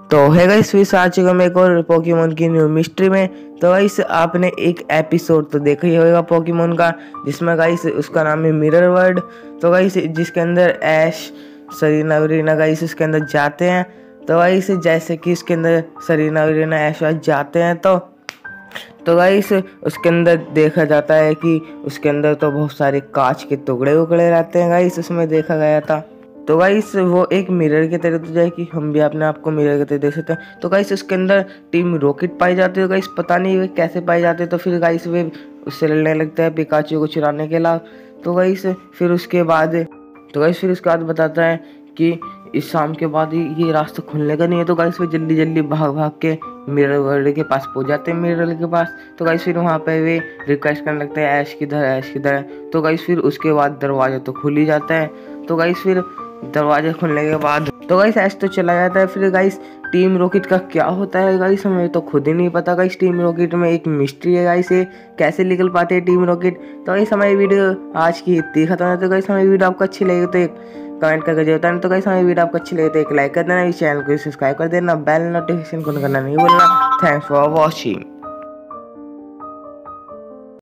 तो है गाइस, फिर आ चुका मैं एक और पोकेमोन की न्यू मिस्ट्री में। तो गाइस आपने एक एपिसोड तो देखा ही होगा पोकेमोन का, जिसमें गाइस उसका नाम है मिरर वर्ल्ड। तो गाइस जिसके अंदर ऐश, सरीना वरीना गाइस उसके अंदर जाते हैं। तो गाइस जैसे कि उसके अंदर सरीना वरीना ऐश जाते हैं तो गाइस उसके अंदर देखा जाता है कि उसके अंदर तो बहुत सारे कांच के टुकड़े उकड़े रहते हैं गाइस, उसमें देखा गया था। तो गाइस वो एक मिरर की तरह तो जाए कि हम भी अपने आप को मिरर की तरह देख सकते हैं। तो गाइस उसके अंदर टीम रॉकेट पाई जाती है। गाइस पता नहीं वे कैसे पाई जाते हैं। तो फिर गाइस वे उससे लड़ने लगता है पिकाचू को चुराने के लिए। तो गाइस फिर उसके बाद बताता है कि इस शाम के बाद ये रास्ता खुलने का नहीं है। तो गाइस वे जल्दी जल्दी भाग भाग के मिरर वर्ल्ड के पास पहुंच जाते हैं, मिरर के पास। तो गाइस फिर वहाँ पे वे रिक्वेस्ट करने लगते हैं ऐश किधर है, ऐश किधर है। तो गाइस फिर उसके बाद दरवाजा तो खुल ही जाता है। तो गाइस फिर दरवाजा खुलने के बाद तो गाइस ऐश तो चला जाता है। फिर गाइस टीम रॉकेट का क्या होता है गाइस हमें तो खुद ही नहीं पता। गाइस टीम रॉकेट में एक मिस्ट्री है गाइस, ये कैसे निकल पाते हैं टीम रॉकेट। तो गाइस हमारी वीडियो आज की इतनी खत्म है। तो गाइस हमारी वीडियो आपको अच्छी लगी तो एक कमेंट करके जो बताना। तो गाइस हमारी वीडियो आपको अच्छी लगी तो एक लाइक कर देना, इस चैनल को सब्सक्राइब कर देना, बेल नोटिफिकेशन को करना नहीं भूलना। Thanks for watching.